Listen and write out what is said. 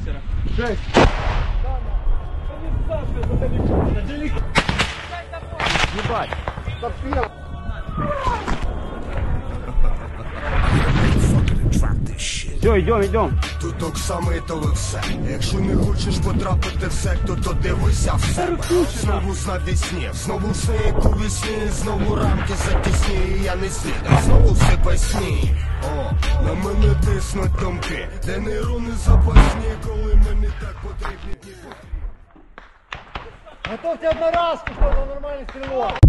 боксера. 6. Ебать. Топил. Все, йдем. Тут так саме то ви все. Якщо не хочеш потрапити в секту, то дивися в себе. Знову на вісні, знову сни, як у вісні, знову рамки затісні, і я не слідом, знову все песні. О, на мене тиснуть думки, де нейрони запасні, коли мені так потрібні. Готовьте одноразку, чтобы нормальный стрелок.